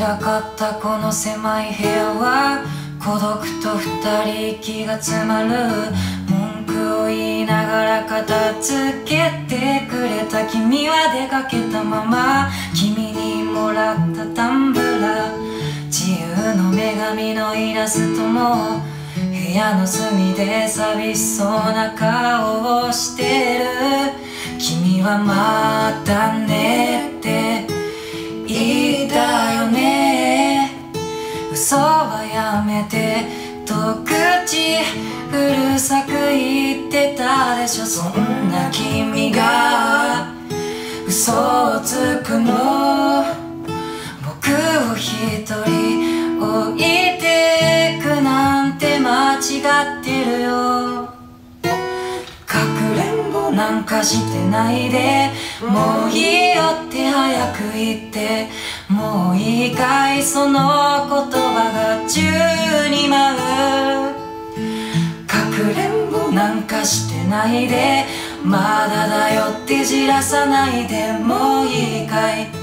らかったこの狭い部屋は孤独と二人息が詰まる。文句を言いながら片付けてくれた君は出かけたまま、君にもらったタンブラー、自由の女神のイラストも部屋の隅で寂しそうな顔をしてる。君はまたねって言ったよね。嘘はやめてと口うるさく言ってたでしょ。そんな君が嘘をつくの、僕を一人置いてくなんて間違ってるよ。かくれんぼなんかしてないで、もういいよって早く言って、もういいかいその言葉が宙に舞う。かくれんぼなんかしてないで、まだだよってじらさないで、もういいかい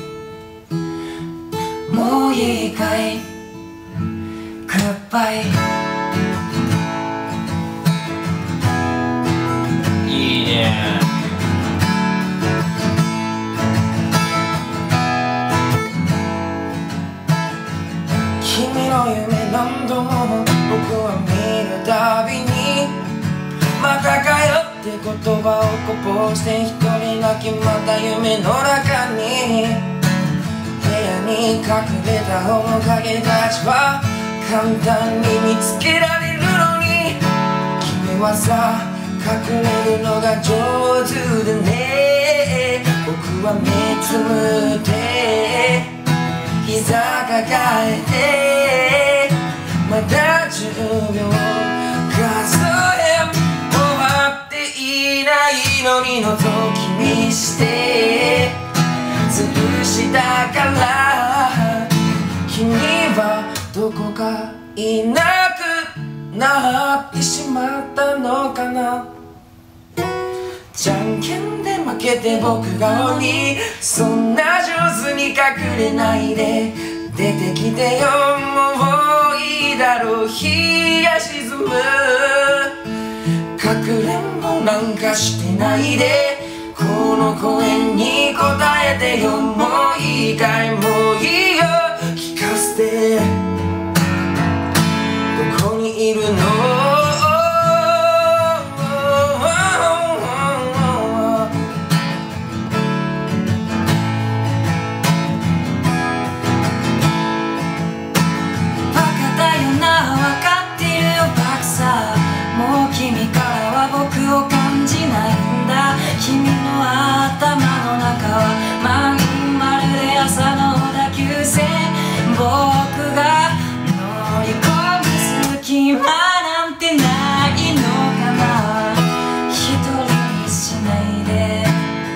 もういいかい、グッバイ。 いいね。 君の夢何度も僕は見るたびに、またかよって言葉をこぼして一人泣き、また夢の中に部屋に隠れた面影たちは簡単に見つけられるのに、君はさ隠れるのが上手でね。僕は目つむって膝抱えて、まだ10秒数え終わっていないのに覗き見して潰したから、君はどこかいなくなってしまったのかな。じゃんけんで負けて僕が鬼、そんな上手に隠れないで出てきてよ、もういいだろう日が沈む。かくれんぼなんかしてないで、この声に答えてよ、もういいかいもういいよ聞かせて、どこにいるの。 もう君からは僕を感じないんだ。君の頭の中はまるで朝の小田急線、僕が乗り込む隙間なんてないのかな。一人にしないで、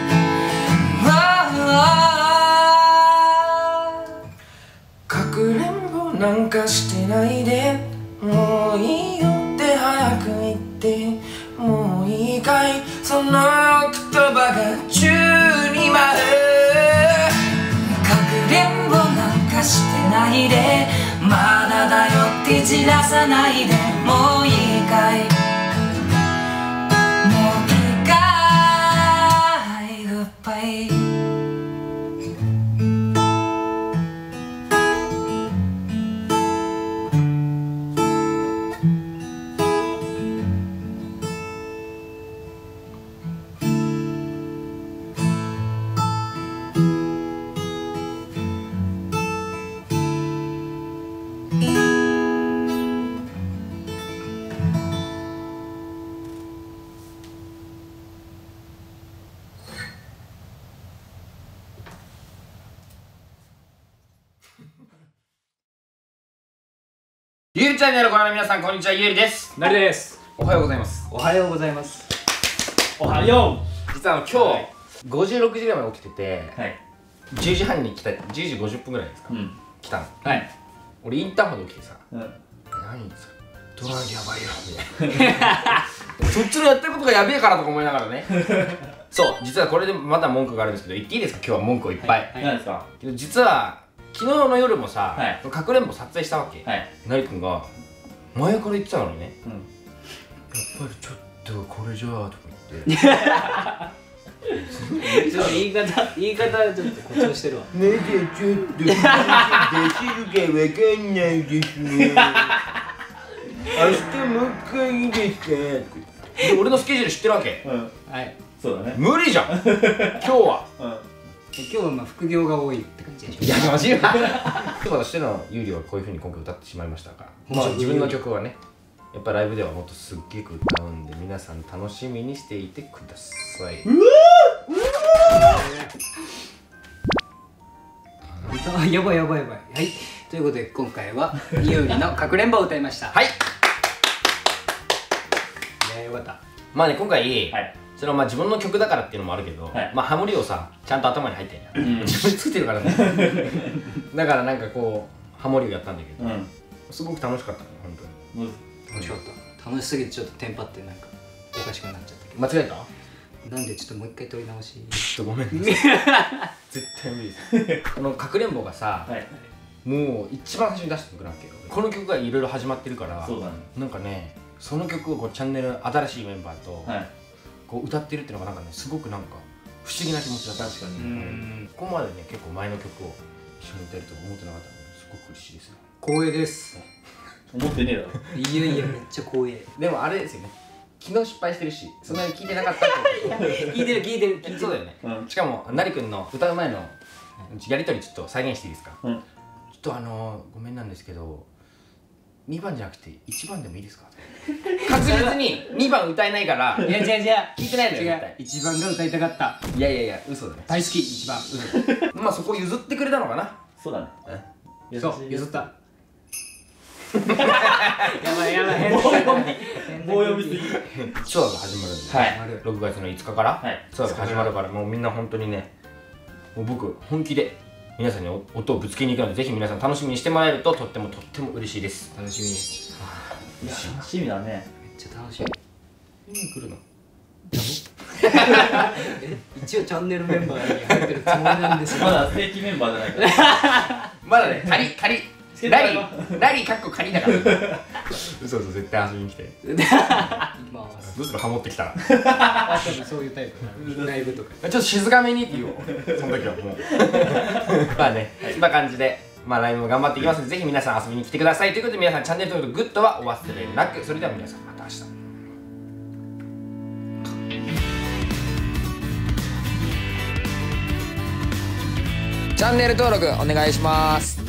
かくれんぼなんかしてないで、もういいよって早く言って、もういいかいその言葉が宙に舞う。 かくれんぼなんかしてないで、まだだよってじらさないで、もういいかいもういいかい、グッバイ。 ゆうりチャンネルをご覧の皆さん、こんにちは。ゆうりです。 なりです。 おはようございます。 おはようございます。おはよ実は今日、56時ぐらいまで起きてて、 う。はい。 10時半に来た、10時50分ぐらいですか、来たの。 はい。 俺インターホンで起きてさ、何ですかドライやばいよみたいなそっちのやってることがやべえからとか思いながらねそう、実はこれでまだ文句があるんですけど、言っていいですか。今日は文句をいっぱい。 何ですか。 実は昨日の夜もさ、 はいかくれんぼ撮影したわけ。 はいなりくんが前から言ってたのにね、 うんやっぱりちょっとこれじゃあとか言ってちょっと言い方ちょっと誇張してるわ。 ねでちょっとできるかわかんないですね明日もう一回いいですかで俺のスケジュール知ってるわけ。 はい。 そうだね。 無理じゃん今日は。 今日はまあ副業が多いって感じでしょ。 いやマジよそうとしてのユーリはこういうふうに今回歌ってしまいましたから、まあ自分の曲はねやっぱライブではもっとすっげえ歌うんで皆さん楽しみにしていてください。 やばい。はい。ということで今回はユーリのかくれんぼを歌いました。 はい。 いやよかった。 まあね今回、 はいそれはまあ自分の曲だからっていうのもあるけど、 はいまあハモリをさちゃんと頭に入ってんや、自分でついてるからねだからなんかこうハモリをやったんだけど、すごく楽しかったね本当に。 楽しかった。楽しすぎてちょっとテンパってなんかおかしくなっちゃったけど。 間違えた？ なんでちょっともう一回撮り直し。 ちょっとごめんね絶対無理ですこのかくれんぼがさ、もう一番最初に出した曲なんだけど、この曲がいろいろ始まってるから、 そうだね。 なんかねその曲をこうチャンネル新しいメンバーと、こう歌ってるっていうのがなんかねすごくなんか不思議な気持ちだった。 確かに。 ここまでね結構前の曲を一緒に歌えると思ってなかったのですごく嬉しいですね。 光栄です。 思ってねえだろ。 いやめっちゃ光栄。 でもあれですよね、昨日失敗してるしそんなに聞いてなかったってこと聞いてるそうだよね、しかもなりくんの歌う前のやりとりちょっと再現していいですか。ちょっとごめんなんですけど2番じゃなくて1番でもいいですか確実に2番歌えないからいや違う聞いてないのよ違う。1番が歌いたかった。 いや嘘だね。 大好き1番。 まあそこ譲ってくれたのかな。 そうだね。 そう譲った。やばい棒読みすぎ。 ツアーが始まるんで、6月の5日からツアーが始まるから、もうみんな本当にね、もう僕本気で皆さんに音をぶつけに行くので、ぜひ皆さん楽しみにしてもらえるととっても嬉しいです。 楽しみ。 楽しみだね。 めっちゃ楽しみ。 来るの一応チャンネルメンバーに入ってるつもりなんですまがだ正規メンバーじゃないからまだね、仮ラリーかっこ仮だから嘘絶対遊びに来て。 行きます。 どうするハモってきたら多分そういうタイプ。ライブとかちょっと静かめにって言おうその時はもうまあね、そんな感じでまあライブも頑張っていきますので、ぜひ皆さん遊びに来てくださいということで、皆さんチャンネル登録グッドはお忘れなく。それでは皆さんまた明日。チャンネル登録お願いします。